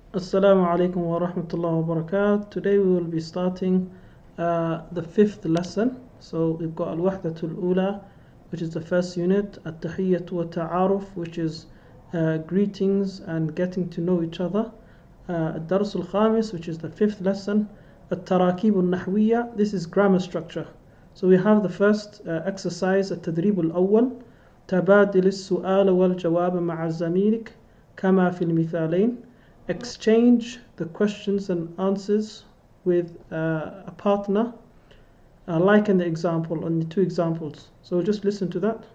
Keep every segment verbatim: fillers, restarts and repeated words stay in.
Assalamu alaikum wa rahmatullahi wa barakatuh. Today we will be starting uh, the fifth lesson. So we've got Al-Wahdatul Ula, which is the first unit, At-Tahiyyatu wa Ta'aruf, which is uh, greetings and getting to know each other. Uh, Ad-Darsul Khamis, which is the fifth lesson, At-Tarakib al-Nahwiyya, this is grammar structure. So we have the first uh, exercise, At-Tadrib al-Awwal, تبادل السؤال والجواب مع زميلك كما في المثالين. Exchange the questions and answers with uh, a partner, uh, like in the example, on the two examples. So we'll just listen to that.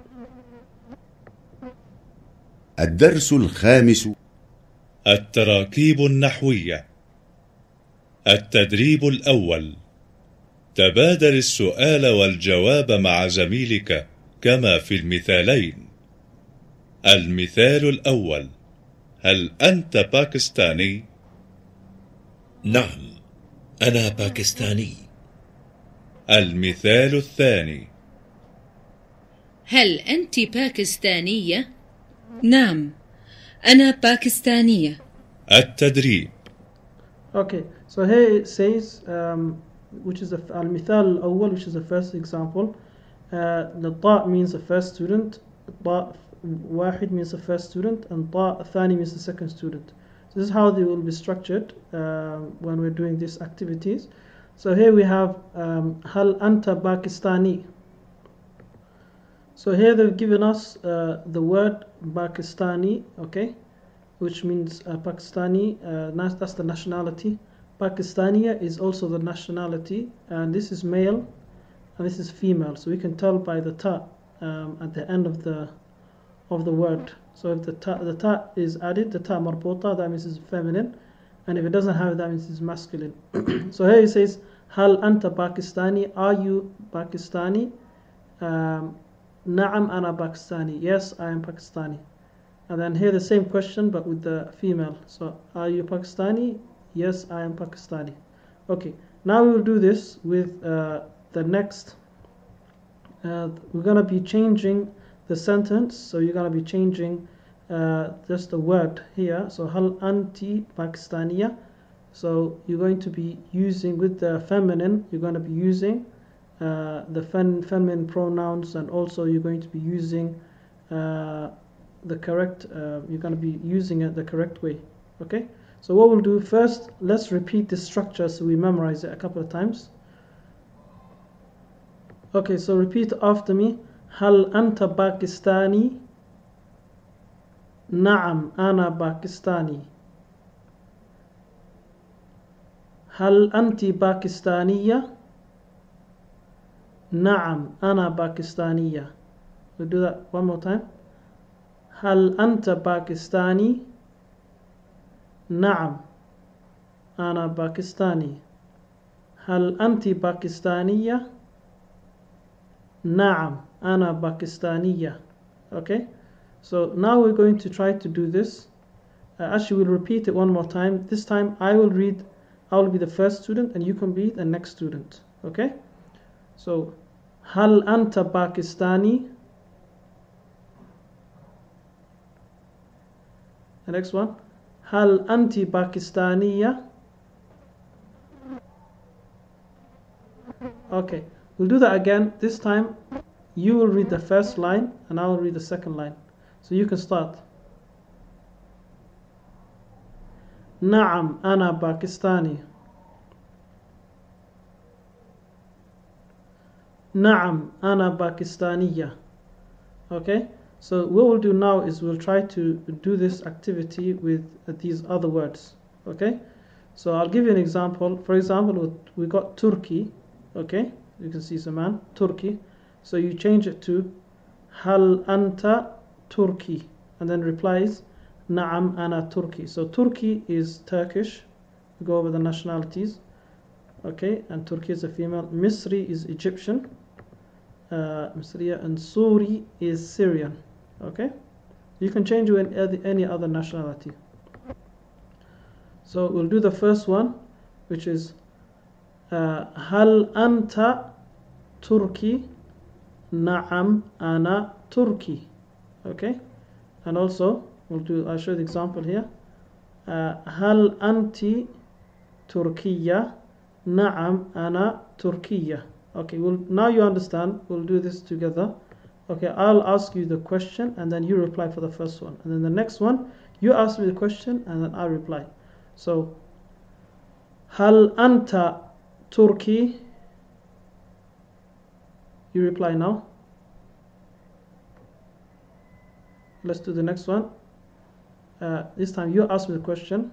الدرس الخامس التراكيب النحوية. التدريب الأول: تبادل السؤال والجواب مع زميلك كما في المثالين. المثال الأول: هل أنت باكستاني؟ نعم، أنا باكستاني. المثال الثاني: هل أنت باكستانية؟ نعم، أنا باكستانية. التدريب. Okay, so here it says, um, which is the al-mithal al-awwal, which is the first example. Uh, the ta means the first student, ta wahid means the first student, and ta thani means the second student. So this is how they will be structured um, when we're doing these activities. So here we have um, hal anta Pakistani. So here they've given us uh, the word Pakistani, okay, which means uh, Pakistani, uh, that's the nationality. Pakistaniya is also the nationality, and this is male and this is female. So we can tell by the ta um, at the end of the of the word. So if the ta, the ta is added, the ta marbota, that means it's feminine, and if it doesn't have it, that means it's masculine. So here it says, Hal anta Pakistani? Are you Pakistani? Um, Na'am ana Pakistani. Yes, I am Pakistani. And then here the same question, but with the female. So are you Pakistani? Yes, I am Pakistani. Okay, now we will do this with uh, the next. Uh, we're going to be changing the sentence, so you're going to be changing uh, just the word here. So hal anti Pakistaniya, so you're going to be using with the feminine, you're going to be using uh, the fem feminine pronouns, and also you're going to be using uh, the correct uh, you're going to be using it the correct way. Okay, so what we'll do first, let's repeat the structure so we memorize it a couple of times. Okay, so repeat after me. هل أنت باكستاني؟ نعم أنا باكستاني. هل أنت باكستانية؟ نعم أنا باكستانية. We'll do that one more time. هل أنت باكستاني؟ نعم أنا باكستاني. هل أنت باكستانية؟ نعم أنا باكستانية. Okay, so now we're going to try to do this. Uh, actually, we'll repeat it one more time. This time I will read, I will be the first student and you can be the next student. Okay, so هل أنت باكستاني? The next one, هل أنت باكستانية? Okay, we'll do that again. This time you will read the first line and I will read the second line. So you can start. نعم أنا باكستاني. نعم أنا باكستانية. Okay, so what we'll do now is we'll try to do this activity with these other words. Okay, so I'll give you an example. For example, we got Turkey. Okay, you can see it's a man, Turkey. So you change it to Hal anta Turki, and then replies Na'am ana Turki. So Turkey is Turkish. We go over the nationalities. Okay, and Turkey is a female. Misri is Egyptian. Uh, Misriya, and Suri is Syrian. Okay, you can change it in any other nationality. So we'll do the first one, which is uh, Hal anta Turki? Na'am ana Turki. Okay, and also we'll do, I'll show the example here. uh, هل أنت تركية؟ نعم أنا تركية. Okay, well, now you understand. We'll do this together. Okay, I'll ask you the question and then you reply for the first one. And then the next one, you ask me the question and then I'll reply. So, هل أنت تركي? You reply now. Let's do the next one. Uh, this time you ask me the question.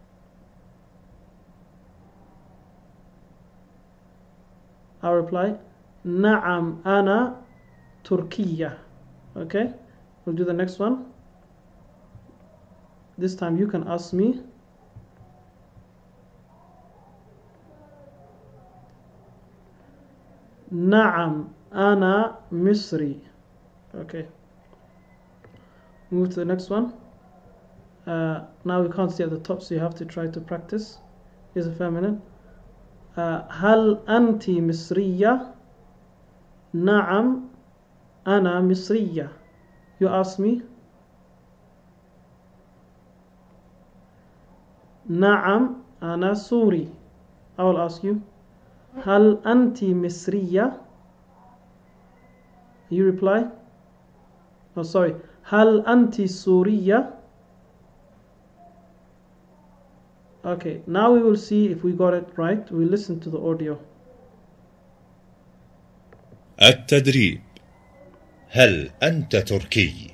I'll reply. نعم أنا تركية. Okay, we'll do the next one. This time you can ask me. نعم أنا مصري. Okay, move to the next one. Uh, now we can't see at the top, so you have to try to practice. Here's a feminine. uh, هل أنت مصرية؟ نعم أنا مصرية. You ask me. نعم أنا سوري. I will ask you. هل أنت مصرية؟ You reply. Oh, sorry. هل أنت سورية؟ Okay, now we will see if we got it right. We listen to the audio. التدريب. هل أنت تركي؟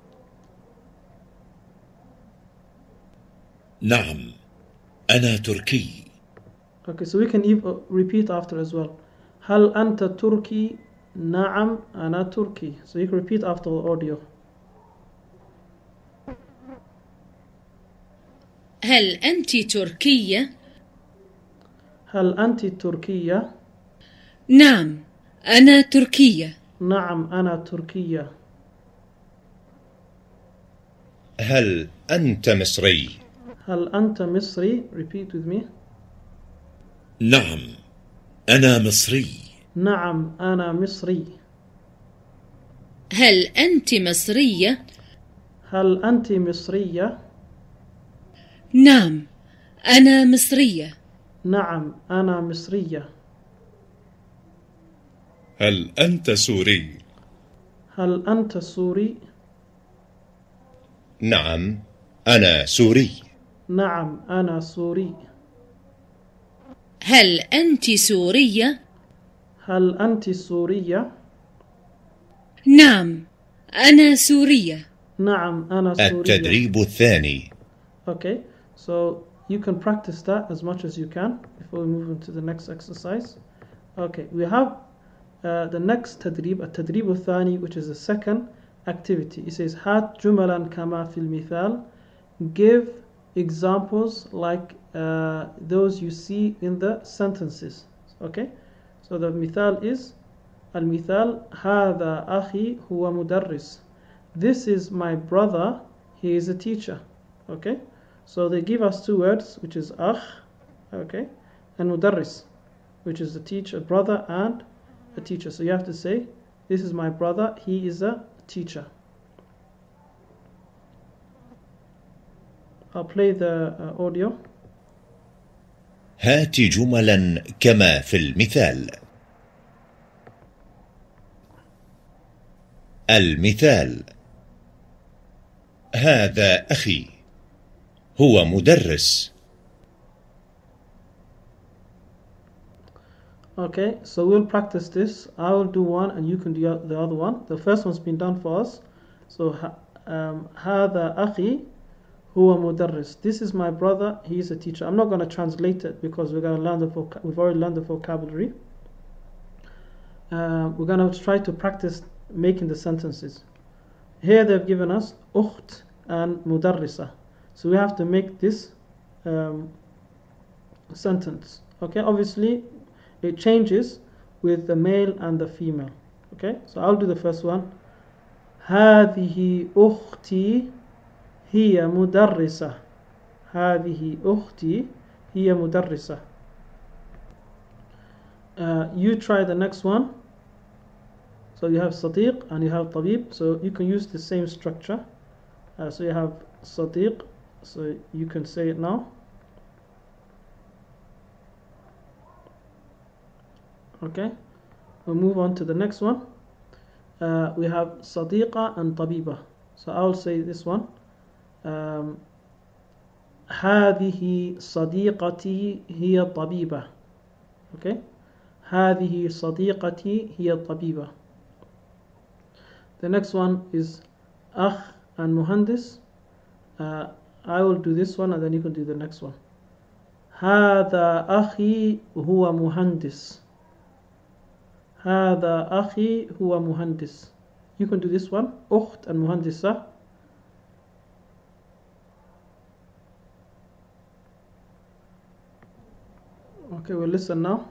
نعم أنا تركي. Okay, so we can even repeat after as well. هل أنت تركي؟ نعم أنا تركي. So you can repeat after the audio. هل أنت تركية؟ هل أنت تركية؟ نعم أنا تركية. نعم أنا تركية. هل أنت مصري؟ هل أنت مصري؟ Repeat with me. نعم أنا مصري. نعم أنا مصري. هل أنت مصرية؟ هل أنت مصرية؟ نعم أنا مصرية. نعم أنا مصرية. هل أنت سوري؟ هل أنت سوري؟ نعم أنا سوري. نعم أنا سوري. هل أنت سورية؟ هل أنت سورية؟ نعم أنا سورية. نعم أنا سورية. التدريب الثاني. Okay, so you can practice that as much as you can before we move into the next exercise. Okay, we have uh, the next تدريب, التدريب الثاني, which is the second activity. It says هات جملا كما في المثال. Give examples like uh, those you see in the sentences. Okay, so the مثال is المثال هذا أخي هو مدرس. This is my brother, he is a teacher. Okay, so they give us two words, which is أخ, okay, and مدرس, which is the teacher, brother and a teacher. So you have to say, this is my brother, he is a teacher. I'll play the uh, audio. هات جملا كما في المثال. المثال هذا أخي هو مدرس. Okay, so we'll practice this. I will do one and you can do the other one. The first one's been done for us. So um, هذا أخي هو مدرس. This is my brother, he is a teacher. I'm not going to translate it because we're going to learn the voc we've already learned the vocabulary. Uh, we're going to try to practice making the sentences. Here they've given us أخت and مدرسة. So we have to make this um, sentence. Okay, obviously it changes with the male and the female. Okay, so I'll do the first one. هذه أختي هي مدرسة. هذه أختي هي مدرسة. Uh, you try the next one. So you have صديق and you have طبيب. So you can use the same structure. Uh, so you have صديق So you can say it now. Okay, we'll move on to the next one. Uh, we have صديقة and طبيبة. So I'll say this one. Um, هذه صديقتي هي طبيبة. Okay, هذه صديقتي هي طبيبة. The next one is أخ and مهندس. Uh, I will do this one and then you can do the next one. هذا أخي هو مهندس. هذا أخي هو مهندس. You can do this one. أخت and مهندسة. Okay, we'll listen now.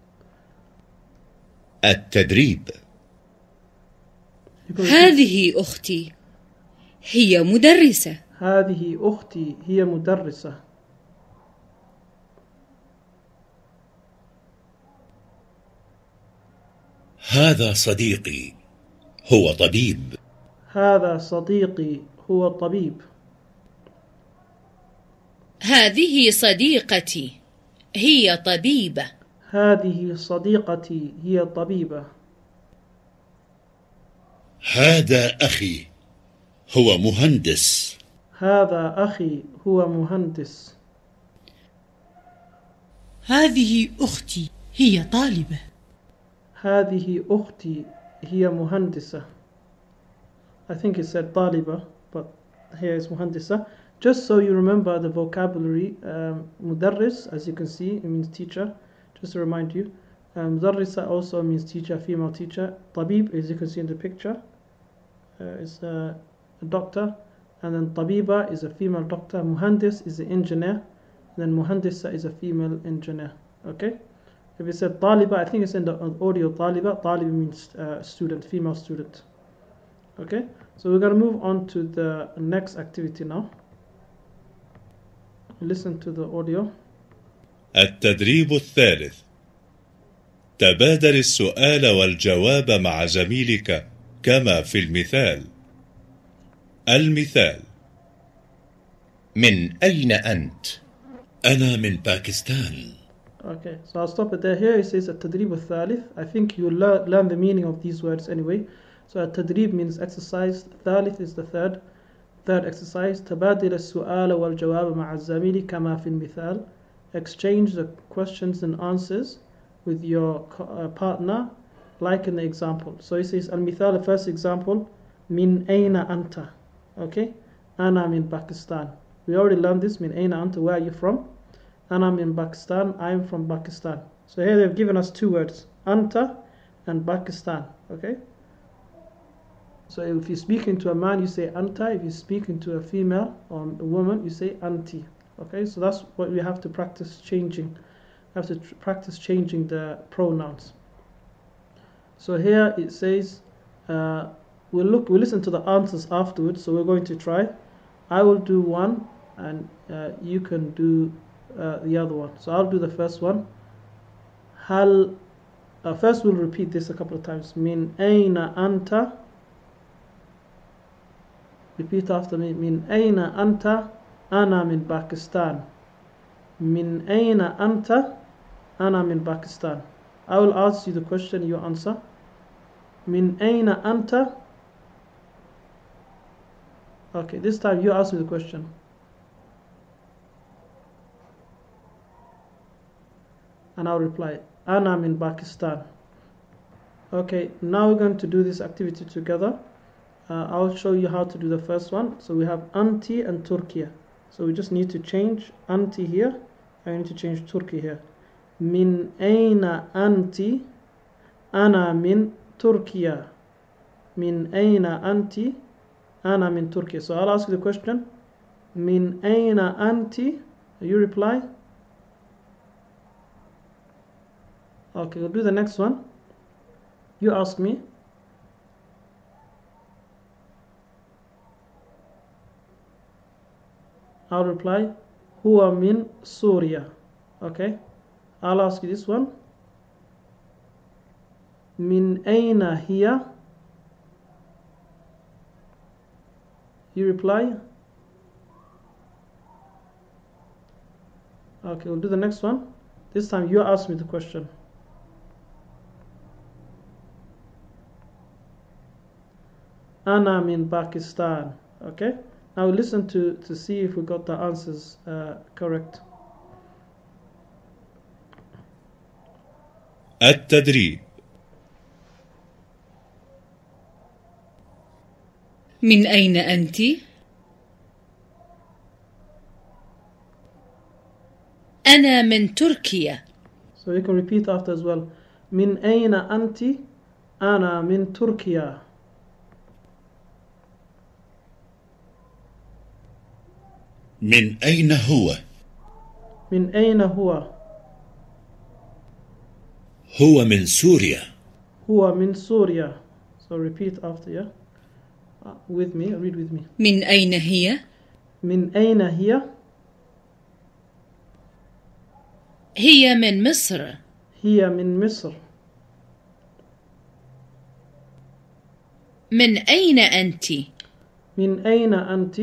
التدريب. هذه أختي هي مدرسة. هذه أختي هي مدرسة. هذا صديقي هو طبيب. هذا صديقي هو طبيب. هذه صديقتي هي طبيبة. هذه صديقتي هي طبيبة. هذا أخي هو مهندس. هذا أخي هو مهندس. هذه أختي هي طالبة. هذه أختي هي مهندسة. I think it said طالبة, but here it's مهندسة. Just so you remember the vocabulary, um, مدرس, as you can see, it means teacher. Just to remind you, um, مدرسة also means teacher, female teacher. طبيب, as you can see in the picture, uh, is a, a doctor. And then طبيبة is a female doctor. مهندس is an engineer. And then مهندسة is a female engineer. Okay? If it said طالبة, I think it's in the audio طالبة. طالبة means uh, student, female student. Okay? So we're going to move on to the next activity now. Listen to the audio. التدريب الثالث. تبادل السؤال والجواب مع زميلك كما في المثال. المثال: من أين أنت؟ أنا من باكستان. Okay, so I'll stop it there. Here it says التدريب الثالث. I think you learn, learn the meaning of these words anyway. So التدريب means exercise. ثالث is the third. Third exercise. تبادل السؤال والجواب مع الزميل كما في المثال. Exchange the questions and answers with your uh, partner like in the example. So it says المثال, the first example, من أين أنت? Okay, أنا من Pakistan. We already learned this. من أين أنت? Where are you from? أنا من Pakistan. I'm from Pakistan. So here they've given us two words, أنت and Pakistan. Okay. So if you're speaking to a man, you say anta. If you're speaking to a female or a woman, you say anti. Okay, so that's what we have to practice changing. We have to tr practice changing the pronouns. So here it says, uh, we'll look, we'll listen to the answers afterwards. So we're going to try. I will do one, and uh, you can do uh, the other one. So I'll do the first one. Hal. Uh, first, we'll repeat this a couple of times. Min aina anta. Repeat after me. Min aina anta? Ana min Pakistan. Min aina anta? Ana min Pakistan. I will ask you the question, you answer. Min aina anta? Okay, this time you ask me the question. And I'll reply, Ana min Pakistan. Okay, now we're going to do this activity together. Uh, I'll show you how to do the first one. So we have anti and Turkey. So we just need to change anti here. I need to change Turkey here. Min aina anti? Ana min Turkiya. Min aina anti? Ana min Turkey. So I'll ask you the question. Min aina anti? You reply. Okay, we'll do the next one. You ask me. I'll reply, Huwa min Surya. Okay, I'll ask you this one. Min aina hiya? You reply. Okay, we'll do the next one. This time you ask me the question. Ana min Pakistan. Okay, now we listen to to see if we got the answers uh, correct. التدريب. من أين أنت؟ أنا من تركيا. So you can repeat after as well. من أين أنت؟ أنا من تركيا. من أين هو؟ من أين هو؟ هو من سوريا. هو من سوريا. So repeat after, yeah. Uh, with me, read with me. من أين هي؟ من أين هي؟ هي من مصر. هي من مصر. من أين أنت؟ من أين أنت؟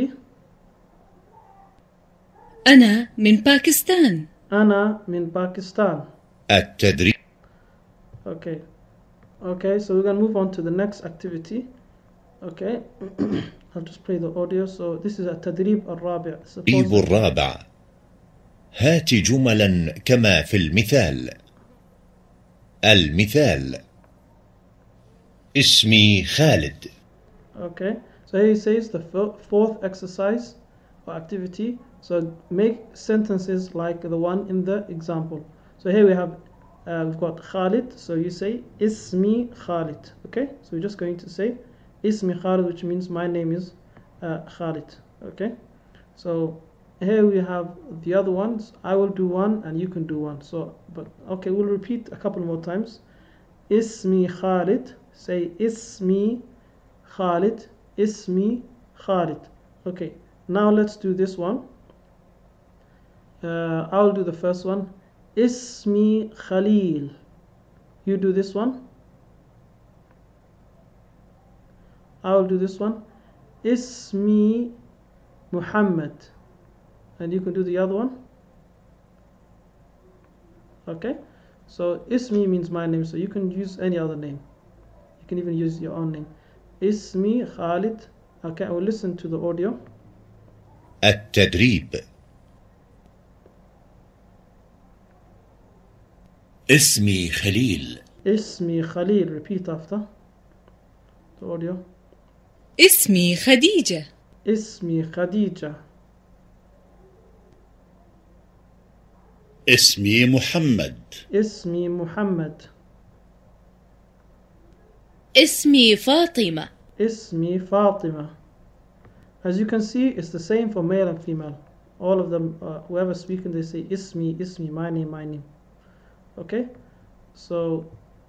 أنا من باكستان. أنا من باكستان. التدريب. Okay. Okay, so we're going to move on to the next activity. Okay. I'll just play the audio. So this is a التدريب الرابع. التدريب الرابع. هات جملا كما في المثال. المثال: اسمي خالد. Okay, so here he says the fourth exercise or activity. So make sentences like the one in the example. So here we have uh, we've got Khalid. So you say Ismi Khalid. Okay, so we're just going to say Ismi Khalid, which means my name is uh, Khalid. Okay, so here we have the other ones. I will do one and you can do one. So, but okay, we'll repeat a couple more times. Ismi Khalid. Say Ismi Khalid. Ismi Khalid. Okay, now let's do this one. Uh, I'll do the first one. Ismi Khalil. You do this one. I'll do this one. Ismi Muhammad. And you can do the other one. Okay, so Ismi means my name, so you can use any other name. You can even use your own name. Ismi Khalid. Okay, I will listen to the audio. التدريب. اسمي خليل. Ismi Khalil. Repeat after the audio. اسمي خديجة. Ismi Khadija. اسمي محمد. Ismi Muhammad. اسمي فاطمة. Ismi Fatima. As you can see, it's the same for male and female. All of them, uh, whoever speaking, they say Ismi, Ismi, my name, my name. Okay, so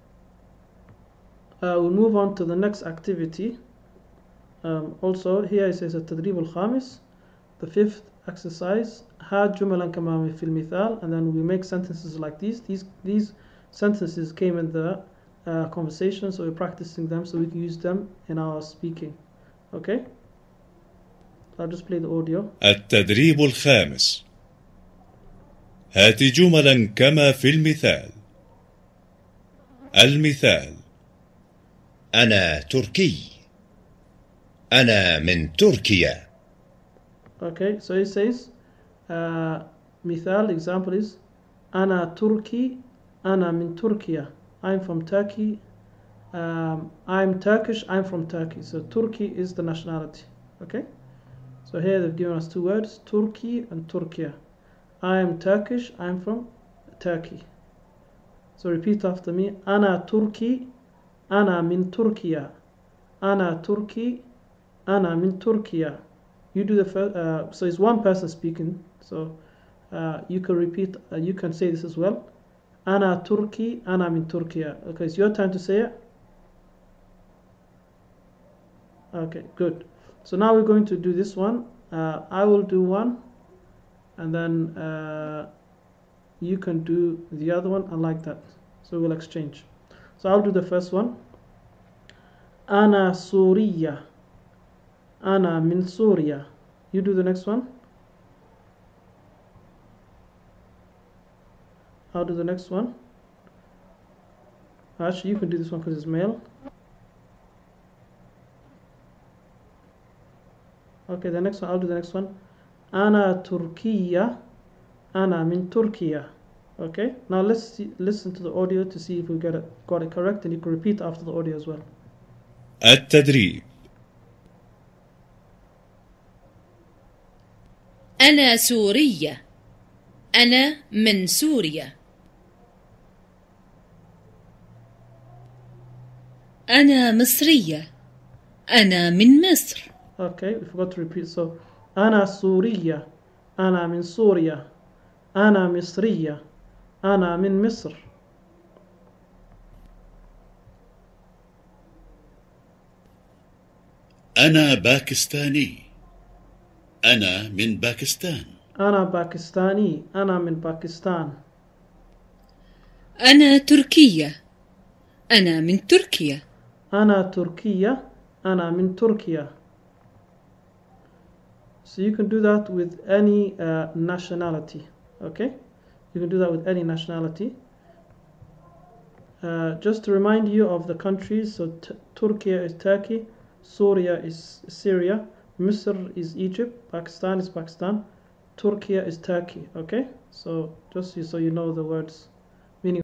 uh, we'll move on to the next activity. Um, also, here it says التدريب الخامس, the fifth exercise. هات جملا كما في المثال, and then we make sentences like these. These these sentences came in the uh, conversation, so we're practicing them so we can use them in our speaking. Okay, I'll just play the audio. التدريب الخامس. هات جملا كما في المثال. المثال: أنا تركي. أنا من تركيا. Okay, so he says uh, مثال, example is أنا تركي. أنا من تركيا. I'm from Turkey. Um, I'm Turkish. I'm from Turkey. So Turkey is the nationality. Okay, so here they've given us two words, Turkey and Turkiya. I am Turkish. I'm from Turkey. So repeat after me. أنا تركي. أنا من تركيا. أنا تركي. أنا من تركيا. You do the first, uh, so it's one person speaking. So uh, you can repeat. Uh, you can say this as well. أنا تركي. أنا من تركيا. Okay, it's your turn to say it. Okay, good. So now we're going to do this one. Uh, I will do one, and then uh, you can do the other one, and like that. So we'll exchange. So I'll do the first one. أنا سورية. أنا من سوريا. You do the next one. I'll do the next one. Actually, you can do this one because it's male. Okay, the next one, I'll do the next one. Ana Turkiya. Ana min Turkiya. Okay, now let's see, listen to the audio to see if we get it, got it correct, and you can repeat after the audio as well. التدريب. أنا سورية. أنا من سوريا. أنا مصرية. أنا من مصر. Okay, we forgot to repeat. So, أنا سورية. أنا من سوريا. أنا مصرية. أنا من مصر. أنا باكستاني. أنا من باكستان. أنا باكستاني. أنا من باكستان. أنا تركية. أنا من تركيا. أنا تركية. أنا من تركيا. So you can do that with any uh, nationality. Okay, you can do that with any nationality. Uh, just to remind you of the countries. So t Turkey is Turkey, Syria is Syria, Misr is Egypt, Pakistan is Pakistan, Turkey is Turkey. Okay, so just so you know the words.